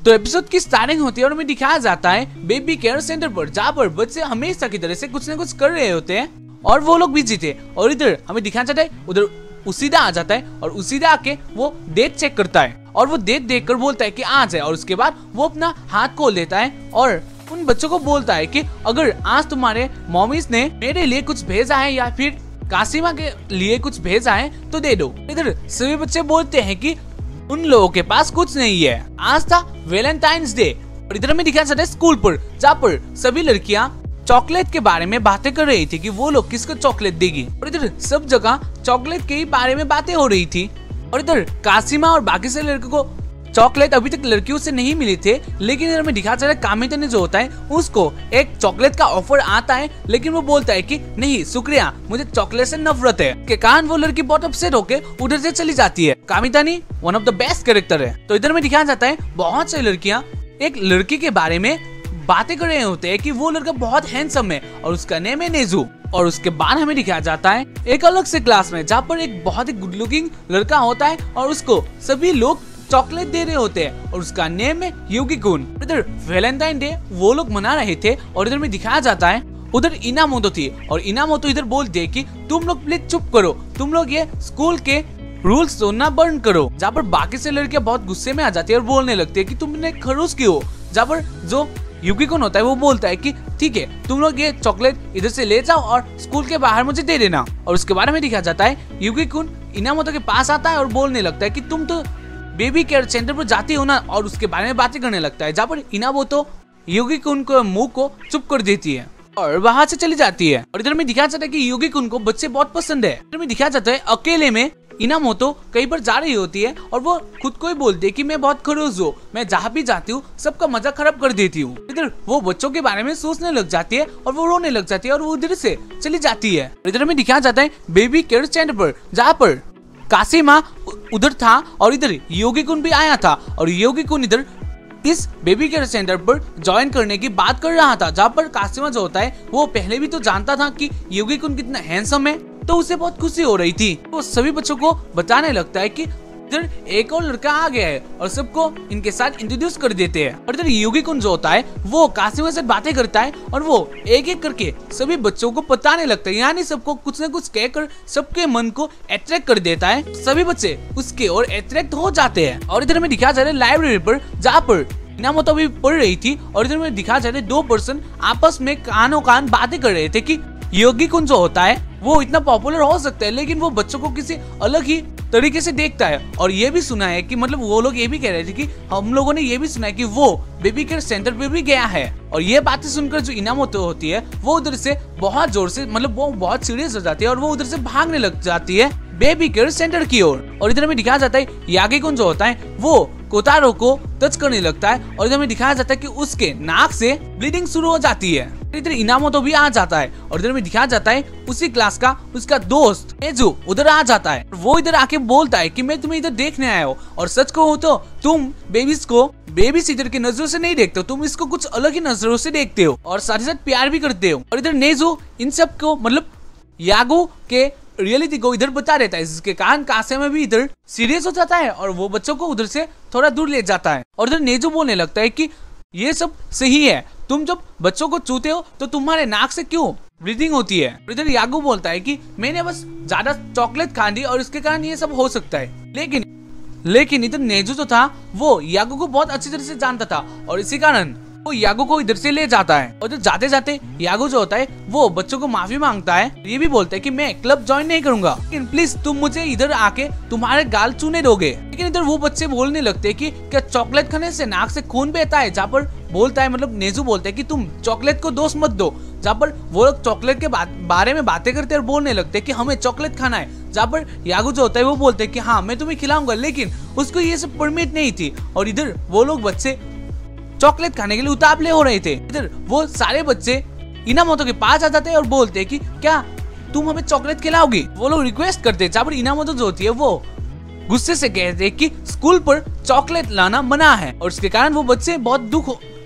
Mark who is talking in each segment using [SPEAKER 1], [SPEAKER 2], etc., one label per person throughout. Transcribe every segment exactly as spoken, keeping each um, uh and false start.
[SPEAKER 1] तो एपिसोड की स्टार्टिंग होती है और हमें दिखाया जाता है बेबी केयर सेंटर पर, जहाँ पर बच्चे हमेशा की तरह से कुछ न कुछ कर रहे होते हैं और वो लोग बिजी थे। और इधर हमें दिखाया जाता है उधर उसीदा आ जाता है और उसीदा आके वो डेट चेक करता है और वो डेट देखकर बोलता है कि आज है। और उसके बाद वो अपना हाथ खोल देता है और उन बच्चों को बोलता है कि अगर आज तुम्हारे मॉमीज ने मेरे लिए कुछ भेजा है या फिर कासिमा के लिए कुछ भेजा है तो दे दो। इधर सभी बच्चे बोलते हैं कि उन लोगों के पास कुछ नहीं है, आज था वैलेंटाइंस डे। और इधर हमें दिखाया जाता है स्कूल पर, जहाँ पर सभी लड़कियां चॉकलेट के बारे में बातें कर रही थी कि वो लोग किसको चॉकलेट देगी। और इधर सब जगह चॉकलेट के ही बारे में बातें हो रही थी। और इधर कासिमा और बाकी से लड़कों को चॉकलेट अभी तक लड़कियों से नहीं मिले थे, लेकिन इधर में दिखाया जा रहा है कामिता ने जो होता है उसको एक चॉकलेट का ऑफर आता है, लेकिन वो बोलता है कि नहीं शुक्रिया, मुझे चॉकलेट से नफरत है। के कारण वो लड़की बहुत अपसेट होके उधर से चली जाती है। कामिता नहीं one of the best character है। तो इधर में दिखाया जाता है बहुत सारी लड़कियां एक लड़की के बारे में बातें कर रहे होते हैं कि वो लड़का बहुत हैंडसम है और उसका नेम है नेजू। और उसके बाद हमें दिखाया जाता है एक अलग से क्लास में, जहाँ पर एक बहुत ही गुड लुकिंग लड़का होता है और उसको सभी लोग चॉकलेट दे रहे होते हैं और उसका नेम है युगी कुन। इधर वैलेंटाइन डे वो लोग मना रहे थे और इधर में दिखाया जाता है उधर इनामोतो थी और इनामोतो इधर बोलती है कि तुम लोग प्लीज चुप करो, तुम लोग ये स्कूल के रूल्स सुनना बंद करो। जहाँ पर बाकी से लड़कियां बहुत गुस्से में आ जाती है और बोलने लगती है कि तुमने खड़ूस क्यों हो। जहाँ पर जो युगी कुन होता है वो बोलता है कि ठीक है तुम लोग ये चॉकलेट इधर से ले जाओ और स्कूल के बाहर मुझे दे देना। और उसके बारे में दिखाया जाता है युगी कुन इनामोतो के पास आता है और बोलने लगता है कि तुम तो बेबी केयर सेंटर पर जाती हो ना, और उसके बारे में बातें करने लगता है। जहाँ पर इनामोतो युगी कुन को मुंह को चुप कर देती है और वहां से चली जाती है। और इधर में दिखाया जाता है कि युगी कुन को बच्चे बहुत पसंद है। इधर में दिखाया जाता है अकेले में इनामोतो कहीं पर जा रही होती है और वो खुद को ही बोलती है कि मैं बहुत खड़ूस हूँ, मैं जहाँ भी जाती हूँ सबका मजा खराब कर देती हूँ। इधर वो बच्चों के बारे में सोचने लग जाती है और वो रोने लग जाती है और वो उधर से चली जाती है। इधर में दिखाया जाता है बेबी केयर सेंटर पर, जहाँ पर कासिमा उधर था और इधर योगी कुन भी आया था और योगी कुन इधर इस बेबी केयर सेंटर पर ज्वाइन करने की बात कर रहा था। जहाँ पर कासिमा जो होता है वो पहले भी तो जानता था कि योगी कुन कितना हैंडसम है, तो उसे बहुत खुशी हो रही थी। वो सभी बच्चों को बताने लगता है कि इधर एक और लड़का आ गया है और सबको इनके साथ इंट्रोड्यूस कर देते हैं। और इधर योगी कुन जो होता है वो कासिमा से बातें करता है और वो एक एक करके सभी बच्चों को बताने लगता है, यानी सबको कुछ न कुछ कहकर सबके मन को अट्रैक्ट कर देता है। सभी बच्चे उसके और अट्रैक्ट हो जाते हैं। और इधर में दिखाया जा रहा है लाइब्रेरी पर, जहाँ पर इनामोतो भी पढ़ रही थी और इधर में दिखाया जा रहा है दो पर्सन आपस में कानों कान बातें कर रहे थे कि योगी कुन जो होता है वो इतना पॉपुलर हो सकता है, लेकिन वो बच्चों को किसी अलग ही तरीके से देखता है। और ये भी सुना है कि मतलब वो लोग ये भी कह रहे थे कि हम लोगों ने ये भी सुना है कि वो बेबी केयर सेंटर पे भी गया है। और ये बातें सुनकर जो इनामोतो होती है वो उधर से बहुत जोर से मतलब वो बहुत सीरियस हो जाती है और वो उधर से भागने लग जाती है बेबी केयर सेंटर की ओर। और इधर में दिखाया जाता है यागी कुन जो होता है वो कोतारो को टच करने लगता है और इधर में दिखाया जाता है कि उसके नाक से ब्लीडिंग शुरू हो जाती है। इधर इनामोतो भी आ जाता है और इधर में दिखाया जाता है उसी क्लास का उसका दोस्त नेजू उधर आ जाता है। वो इधर आके बोलता है कि मैं तुम्हें इधर देखने आया हूँ और सच कहूँ तो तुम बेबीज को बेबी सीटर की नजरों से नहीं देखते हो, तुम इसको कुछ अलग ही नजरों से देखते हो और साथ ही साथ प्यार भी करते हो। और इधर नेजू इन सब को मतलब यागो के रियलिटी को इधर बता देता है, जिसके कारण कासिमा भी इधर सीरियस हो जाता है और वो बच्चों को उधर से थोड़ा दूर ले जाता है। और इधर नेजू बोलने लगता है कि ये सब सही है, तुम जब बच्चों को छूते हो तो तुम्हारे नाक से क्यों ब्लीडिंग होती है। इधर यागो बोलता है कि मैंने बस ज्यादा चॉकलेट खा ली और इसके कारण ये सब हो सकता है। लेकिन लेकिन इधर नेजू जो था वो यागो को बहुत अच्छी तरह से जानता था और इसी कारण वो यागो को इधर से ले जाता है। और जाते जाते यागो जो होता है वो बच्चों को माफी मांगता है, ये भी बोलता है कि मैं क्लब ज्वाइन नहीं करूंगा, लेकिन प्लीज तुम मुझे इधर आके तुम्हारे गाल चूने दोगे। लेकिन इधर वो बच्चे बोलने लगते हैं कि क्या चॉकलेट खाने से नाक से खून बहता है। जहाँ पर बोलता है मतलब नेजू बोलता है कि तुम चॉकलेट को दोष मत दो। जहाँ पर वो लोग चॉकलेट के बारे में बातें करते हैं और बोलने लगते हैं कि हमें चॉकलेट खाना है। जहाँ पर यागो जो होता है वो बोलते हैं कि हाँ मैं तुम्हें खिलाऊंगा, लेकिन उसको ये सब परमिट नहीं थी। और इधर वो लोग बच्चे चॉकलेट खाने के लिए उतावले हो रहे थे। इधर वो सारे बच्चे इनामोतो के पास आ जाते हैं और बोलते हैं कि क्या तुम हमें चॉकलेट खिलाओगी। वो लोग रिक्वेस्ट करते हैं, जहाँ पर इनामोतो जो होती है वो गुस्से से कहते हैं कि स्कूल पर चॉकलेट लाना मना है और उसके कारण वो बच्चे बहुत दुख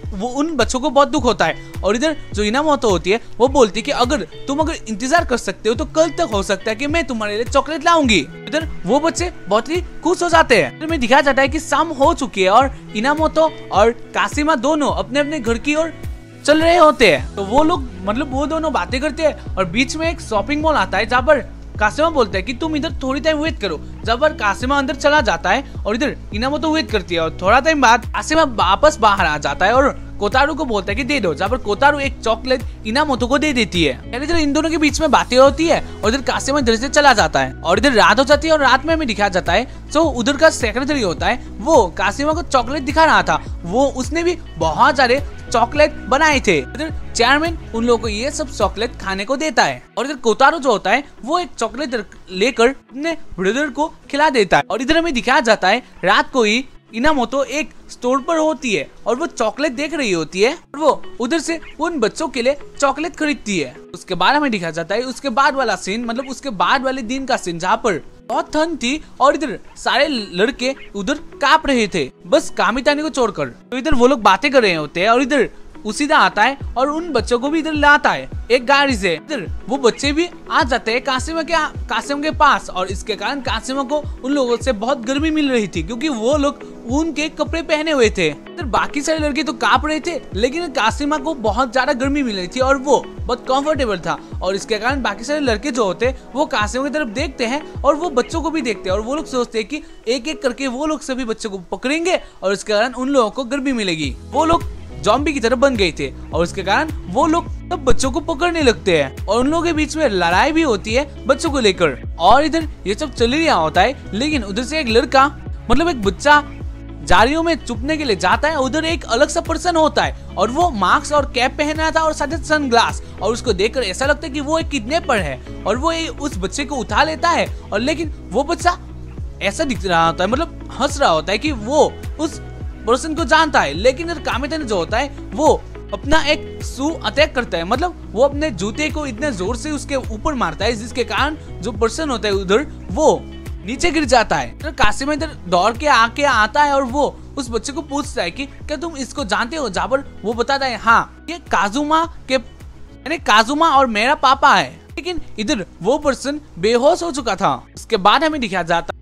[SPEAKER 1] वो उन बच्चों को बहुत दुख होता है। और इधर जो इनामोतो होती है वो बोलती है कि अगर तुम अगर इंतजार कर सकते हो तो कल तक हो सकता है कि मैं तुम्हारे लिए चॉकलेट लाऊंगी। इधर वो बच्चे बहुत ही खुश हो जाते हैं। में दिखाया जाता है कि शाम हो चुकी है और इनामोतो और कासिमा दोनों अपने अपने घर की ओर चल रहे होते हैं। तो वो लोग मतलब वो दोनों बातें करते हैं और बीच में एक शॉपिंग मॉल आता है जहाँ पर कासिमा बोलता है कि तुम इधर थोड़ी टाइम वेट करो। जब पर कासिमा अंदर चला जाता है और इधर इनामोतो वेट करती है और थोड़ा टाइम बाद कासिमा वापस बाहर आ जाता है और कोतारू को बोलता है कि दे दो। जहाँ पर कोतारू एक चॉकलेट इनामोतो को दे देती है। इधर इन दोनों के बीच में बातें होती है और इधर कासिमा इधर से चला जाता है और इधर रात हो जाती है और रात में हमें दिखाया जाता है जो उधर का सेक्रेटरी होता है वो कासिमा को चॉकलेट दिखा रहा था। वो उसने भी बहुत सारे चॉकलेट बनाए थे। इधर चेयरमैन उन लोगों को ये सब चॉकलेट खाने को देता है और इधर कोतारू जो होता है वो एक चॉकलेट लेकर अपने ब्रदर को खिला देता है। और इधर हमें दिखाया जाता है रात को ही इनामोतो एक स्टोर पर होती है और वो चॉकलेट देख रही होती है और वो उधर से उन बच्चों के लिए चॉकलेट खरीदती है। उसके बाद हमें दिखाया जाता है उसके बाद वाला सीन मतलब उसके बाद वाले दिन का सीन जहाँ पर बहुत ठंड थी और इधर सारे लड़के उधर कांप रहे थे बस कामितानी को छोड़कर। तो इधर वो लोग बातें कर रहे होते हैं और इधर उसीदा आता है और उन बच्चों को भी इधर लाता है एक गाड़ी से। इधर वो बच्चे भी आ जाते हैं कासिमा के कासिमा के पास और इसके कारण कासिमा को उन लोगों से बहुत गर्मी मिल रही थी क्योंकि वो लोग उनके कपड़े पहने हुए थे। इधर बाकी सारे लड़के तो कांप रहे थे लेकिन कासिमा को बहुत ज्यादा गर्मी मिल रही थी और वो बहुत कंफर्टेबल था और इसके कारण बाकी सारे लड़के जो होते वो कासिमा की तरफ देखते हैं और वो बच्चों को भी देखते हैं और वो लोग सोचते हैं कि एक एक करके वो लोग सभी बच्चों को पकड़ेंगे और इसके कारण उन लोगों को गर्मी मिलेगी। वो लोग जॉम्बी की तरह बन गए थे और उसके कारण वो लोग तब बच्चों को पकड़ने लगते हैं और उन लोगों के बीच में लड़ाई भी होती है बच्चों को लेकर। और इधर ये सब चल ही रहा होता है लेकिन उधर से एक लड़का मतलब एक बच्चा जारियों में छुपने के लिए जाता है। उधर एक अलग सा पर्सन होता है और वो मास्क और कैप पहना था और साथ ही सनग्लास और उसको देखकर ऐसा लगता है कि वो एक किडनैपर है और वो उस बच्चे को उठा लेता है और लेकिन वो बच्चा ऐसा दिख रहा होता है मतलब हंस रहा होता है कि वो उस पर्सन को जानता है। लेकिन इधर कामितानी जो होता है वो अपना एक शू अटैक करता है मतलब वो अपने जूते को इतने जोर से उसके ऊपर मारता है जिसके कारण जो पर्सन होता है उधर वो नीचे गिर जाता है। इधर कासिमा इधर दौड़ के आके आता है और वो उस बच्चे को पूछता है कि क्या तुम इसको जानते हो। जहाँ पर वो बताता है हाँ ये काजुमा के यानी काजुमा और मेरा पापा है। लेकिन इधर वो पर्सन बेहोश हो चुका था। उसके बाद हमें दिखाया जाता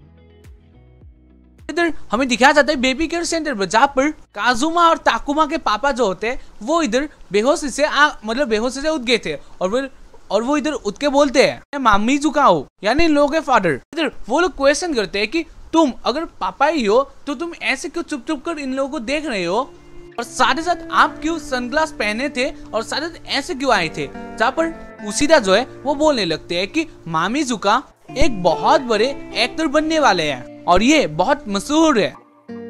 [SPEAKER 1] इधर हमें दिखाया जाता है बेबी केयर सेंटर पर जहाँ पर काजुमा और ताकुमा के पापा जो होते हैं वो इधर बेहोशी से आ मतलब बेहोशी से उठ गए थे और वो और वो इधर उठ के बोलते हैं मैं मामीजुका हूँ यानी इन लोगों के फादर। इधर वो लोग क्वेश्चन करते हैं कि तुम अगर पापा ही हो तो तुम ऐसे क्यों चुप चुप कर इन लोगों को देख रहे हो और साथ ही साथ आप क्यों सनग्लास पहने थे और साथ ही ऐसे क्यों आए थे। जहाँ पर उसीदा जो है वो बोलने लगते हैं कि मामीजुका एक बहुत बड़े एक्टर बनने वाले हैं और ये बहुत मशहूर है।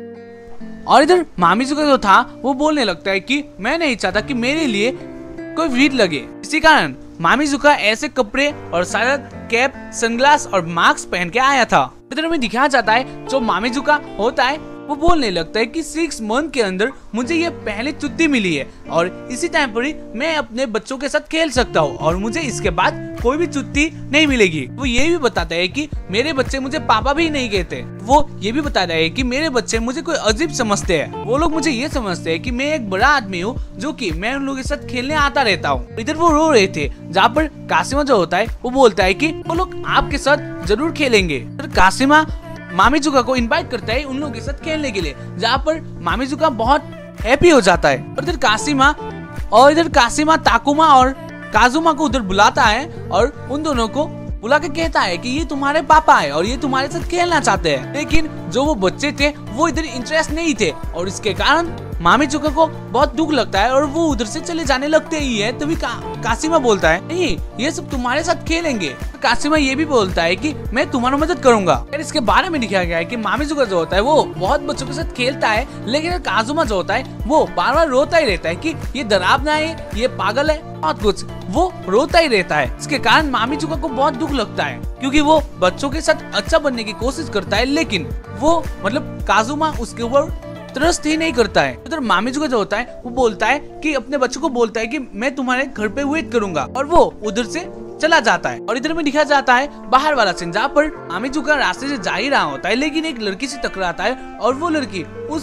[SPEAKER 1] और इधर मामीजुका जो था वो बोलने लगता है कि मैं नहीं चाहता कि मेरे लिए कोई भीड़ लगे। इसी कारण मामीजुका ऐसे कपड़े और सारा कैप सनग्लास और मास्क पहन के आया था। इधर में दिखाया जाता है जो मामीजुका होता है वो बोलने लगता है कि सिक्स मंथ के अंदर मुझे ये पहले छुट्टी मिली है और इसी टाइम पर ही मैं अपने बच्चों के साथ खेल सकता हूँ और मुझे इसके बाद कोई भी छुट्टी नहीं मिलेगी। वो ये भी बताता है कि मेरे बच्चे मुझे पापा भी नहीं कहते। वो ये भी बताता है कि मेरे बच्चे मुझे कोई अजीब समझते हैं। वो लोग मुझे ये समझते हैं कि मैं एक बड़ा आदमी हूँ जो कि मैं उन लोगों के साथ खेलने आता रहता हूँ। इधर वो रो रहे थे जहाँ पर कासिमा जो होता है वो बोलता है कि वो लोग आपके साथ जरूर खेलेंगे। कासिमा मामीजुका को इनवाइट करता है उन लोगों के साथ खेलने के लिए जहाँ पर मामीजुका बहुत हैप्पी हो जाता है। और इधर कासिमा और इधर कासिमा ताकुमा और काजुमा को उधर बुलाता है और उन दोनों को बुला के कहता है कि ये तुम्हारे पापा है और ये तुम्हारे साथ खेलना चाहते हैं। लेकिन जो वो बच्चे थे वो इधर इंटरेस्ट नहीं थे और इसके कारण मामीजुका को बहुत दुख लगता है और वो उधर से चले जाने लगते ही है। तभी का, कासिमा बोलता है नहीं ये सब तुम्हारे साथ खेलेंगे। कासिमा ये भी बोलता है कि मैं तुम्हारा मदद करूंगा। फिर इसके बारे में दिखाया गया है कि मामीजुका जो होता है वो बहुत बच्चों के साथ खेलता है लेकिन काजुमा जो होता है वो बार बार रोता ही रहता है कि ये डरावना है ये पागल है बहुत कुछ वो रोता ही रहता है। इसके कारण मामीजुका को बहुत दुख लगता है क्योंकि वो बच्चों के साथ अच्छा बनने की कोशिश करता है लेकिन वो मतलब काजुमा उसके ऊपर ट्रस्ट ही नहीं करता है। उधर मामीजुका जो होता है वो बोलता है कि अपने बच्चों को बोलता है कि मैं तुम्हारे घर पे वेट करूंगा और वो उधर से चला जाता है। और इधर में दिखाया जाता है बाहर वाला सीन जहाँ पर मामीजुका रास्ते से जा ही रहा होता है लेकिन एक लड़की से टकराता है और वो लड़की उस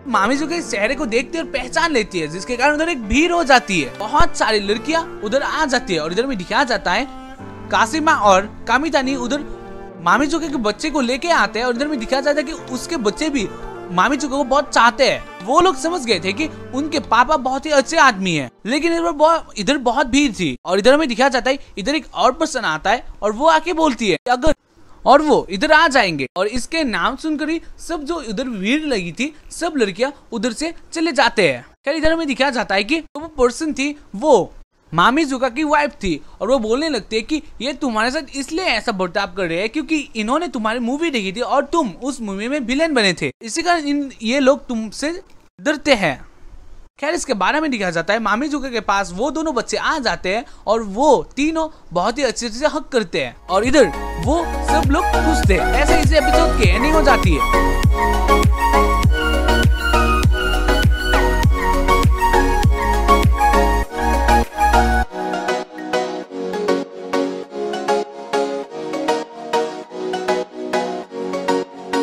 [SPEAKER 1] मामीजुका के चेहरे को देखती है और पहचान लेती है, जिसके कारण उधर एक भीड़ हो जाती है। बहुत सारी लड़कियां उधर आ जाती है और इधर में दिखाया जाता है कासिमा और कामितानी उधर मामीजुका के बच्चे को लेके आते हैं और इधर में दिखाया जाता है कि उसके बच्चे भी मामीजुका को बहुत चाहते हैं। वो लोग समझ गए थे कि उनके पापा बहुत ही अच्छे आदमी हैं, लेकिन इधर बहुत इधर बहुत भीड़ थी और इधर में दिखाया जाता है इधर एक और पर्सन आता है और वो आके बोलती है अगर और वो इधर आ जाएंगे और इसके नाम सुनकर ही सब जो इधर भीड़ लगी थी सब लड़कियां उधर से चले जाते हैं। खैर इधर में दिखाया जाता है कि वो पर्सन थी वो मामीजुका की वाइफ थी और वो बोलने लगती है कि ये तुम्हारे साथ इसलिए ऐसा बर्ताव कर रहे हैं क्योंकि इन्होंने तुम्हारी मूवी देखी थी और तुम उस मूवी में विलेन बने थे, इसी कारण इन ये लोग तुमसे डरते हैं। खैर इसके बारे में दिखाया जाता है मामीजुका के पास वो दोनों बच्चे आ जाते हैं और वो तीनों बहुत ही अच्छे से हक करते हैं और इधर वो सब लोग खुश थे। ऐसे इस एपिसोड की एंडिंग हो जाती है।